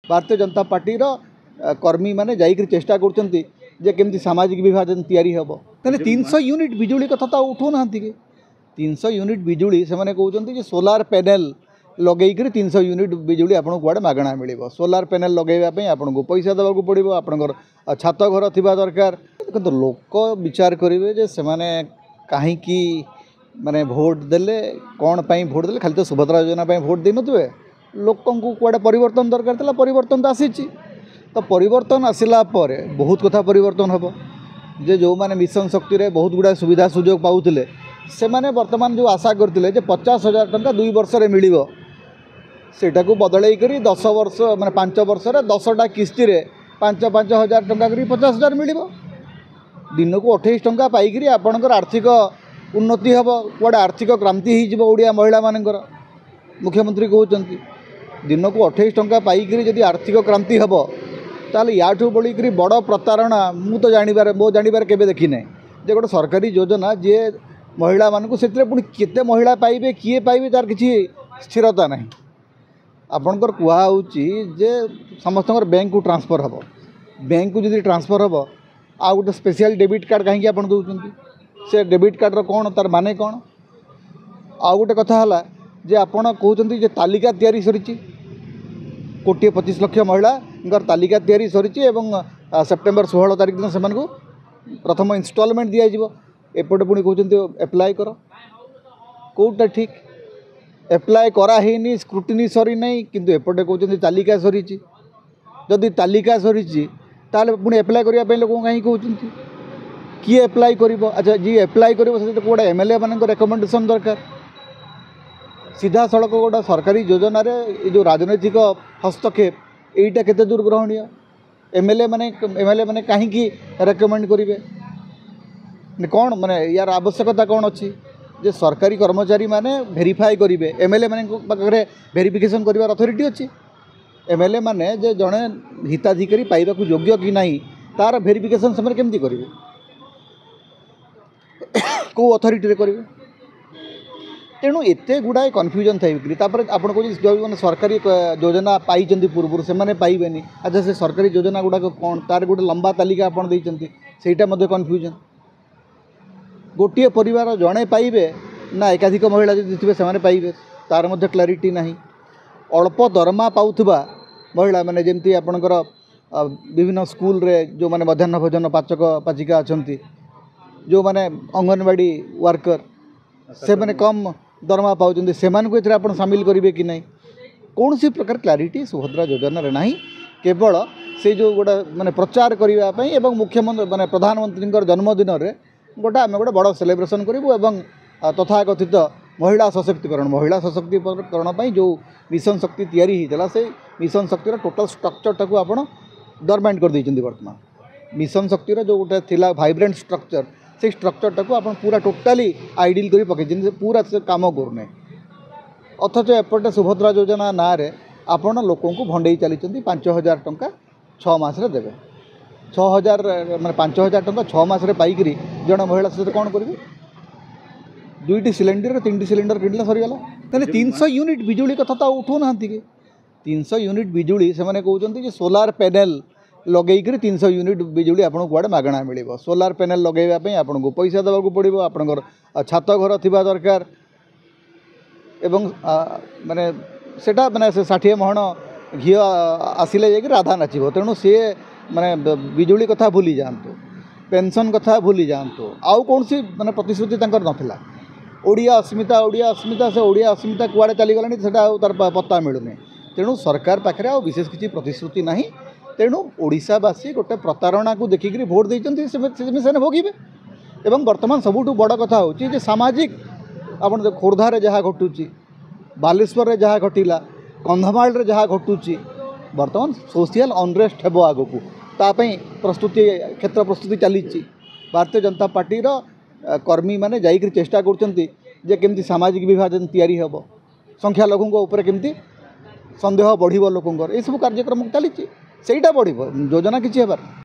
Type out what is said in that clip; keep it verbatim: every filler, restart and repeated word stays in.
Bharatiya Janata party कर्मी मैंने जाकर चेष्टा करमती सामाजिक विभाजन तैयारी हम तेज तीन सौ यूनिट बिजुली कथा तो उठौ ना कि तीन सौ यूनिट बिजुली से कहते सोलार पैनल लगे तीन सौ यूनिट बिजुली आपको कुआड़े मागणा मिल सोलार पैनल लगेवाई आपको पैसा देवाक पड़ो आपंकर छात घर थी दरकार देखो लोक विचार करेंगे से कहीं माने भोट देले कौन पाई भोट देले खाली तो सुभद्रा योजना पाई भोट दे नथिबे लोकन को कुआडे परिवर्तन दरकार था परिवर्तन तो आसी तो परिवर्तन आसला पर बहुत कथा परिवर्तन हम जे जो माने मिशन शक्ति रे बहुत गुड़ा सुविधा सुजोग पाउथिले से माने वर्तमान जो आशा करते पचास हजार टंका दुई वर्ष रे मिलिबो सेटा को बदलै करी दस वर्ष माने पांच वर्ष रे दसटा किस्ती रे पांच पांच हजार टंका करी पचास हजार मिलिबो दिन को अठाईस टंका पाइकरी आपणकर आर्थिक उन्नति हम कुआडे आर्थिक क्रांति हो ओडिया महिला मानकर मुख्यमंत्री कहते दिन को अठाईस टंका पाइकरी जदि आर्थिक क्रांति हम ताल याठू बड़ी बड़ प्रतारणा मु तो जानवर मो जानवर केवे देखी ना जे गोटे सरकारी योजना जे महिला मानक से पुणी केते महिला पाइबे किए पाइबे तार किसी स्थिरता ना आपणकर कहुच्ची जे समस्त बैंक को ट्रांसफर हम बैंक को जब ट्रांसफर हम आ गोटे स्पेशल डेबिट कार्ड कहीं आप दौरान से डेबिट कार्डर कौन तार माने कौन आ गोटे कथा है जे आपण कहते जे तालिका तैयारी सरी कोटी पच्चीस लक्ष महिला तालिका तैयारी सरी सेप्टेम्बर षोहल तारीख दिन से प्रथम इनस्टॉलमेंट दि जाव एपटे पुणी कहते एप्लाय कर कौटा ठीक एप्लाय कराही स्क्रूटिनी सरी ना किंतु एपटे कहते तालिका सरी जदि तालिका सरी ताले पुणी एप्लाय करने लोक कहीं कहते किए एप्लाय करिबो अच्छा जी एप्लाय करिबो से कोड़ा एमएलए मान रेकमेंडेशन दरकार सीधा सड़क गोटा सरकारी योजना रे जो राजनैतिक हस्तक्षेप यहीटा केते दूर ग्रहणीय एमएलए माने एमएलए माने कहीं रेकमेंड करेंगे कौन माने यार आवश्यकता कौन अच्छी जे सरकारी कर्मचारी माने वेरीफाई करेंगे एमएलए माने वेरिफिकेशन करिवार अथॉरिटी अच्छी एमएलए माने जे जड़े हिताधिकारी पाइबा योग्य कि नहीं तार वेरिफिकेशन से केमती करेंगे को अथॉरिटी करेंगे तेणु एत गुड़ाए कन्फ्यूजन थी आपड़ कह जो मैंने सरकारी योजना पाई पूर्व से मैंने पाइबेनी अच्छा से सरकारी योजना गुड़ाक कौन तार गोटे लंबा तालिका आपड़ देटा कन्फ्यूजन गोटे परिवार जड़े पाइबे ना एकाधिक महिला जी थे से पाइबे तार क्लारिटी ना अल्प दरमा पाउथबा महिला माने जमती आपणकर विभिन्न स्कूल रे जो माने मध्याह्न भोजन पाचक पाचिका अच्छा जो माने अंगनवाड़ी वर्कर से माने कम दरमा पाउछन्ति सेमानकु एथरे आपण शामिल करिवे कि नहीं कौन सी प्रकार क्लारिटी सुभद्रा योजना रे नहीं केवल से जो गोटा माने प्रचार करिवा पई एवं मुख्यमंत्री माने प्रधानमंत्री जन्मदिन रे गोटा आम गोटे बड़ सेलिब्रेशन करूँ एवं तथाकथित महिला सशक्तिकरण महिला सशक्तिकरण पर जो मिशन शक्ति तैयारी होता से मिशन शक्तिर टोटाल स्ट्रक्चर टाक आप डरमेंट कर देइछन्ति वर्तमान मिशन शक्तिर जो गोटे थिला वाइब्रेंट स्ट्रक्चर से स्ट्रक्चर टाक आप पूरा टोटाली आइडियल कर पकई पूरा से काम करूने अथच एपटे सुभद्रा योजना ना रे आपण लोकों को भंडई चली पांच हजार टंका छः मास देवे छः हजार माने पांच हजार टंका छः मास पाइकरी जन महिला सहित कौन करेंगे दुईटी सिलेंडर तीन सिलेंडर किणला सरीगला तेज तीन सौ यूनिट बिजुली कथा तो उठौ ना कि तीन सौ यूनिट बिजुली से कहते सोलार पैनल लगे तीन सौ यूनिट बिजुली आपको कुआड़े मागणा मिल सोलार पैनल लगेवाई आपको पैसा देवाक पड़ो आपंकर छात घर थी दरकार एवं माने सेटा माने षाठी महण घी आसिले जाकि राधा नाचब तेणु सी माने बिजुली कथा भूली जातु पेंशन कथा भूली जातु आउ कौन सी माने प्रतिश्रुति तंकर नथिला ओडिया अस्मिता ओडिया अस्मिता से ओडिया अस्मिता कुआड़े चलीगलानी सेटा तार पत्ता मिलूनी तेणु सरकार पाखे आ विशेष किसी प्रतिश्रुति नहीं तेणु ओडिशावासी गोटे प्रतारणा को देखिक भोट देते से भोगे एवं बर्तमान सबुठ बड़ कथा हूँ सामाजिक आप खोर्धार जहाँ घटुची बालेश्वर जहाँ घटिला कंधमाल जहाँ घटुची बर्तमान सोशल अनरेस्ट हे आग को तापाई प्रस्तुति क्षेत्र प्रस्तुति चली भारतीय जनता पार्टी कर्मी माने जाकर चेष्टा करमती सामाजिक विभाजन तैयारी हम संख्यालघु केमती संदेह बढ़ लोकंर ये सब कार्यक्रम चली बढ़ योजना किसी हेबार।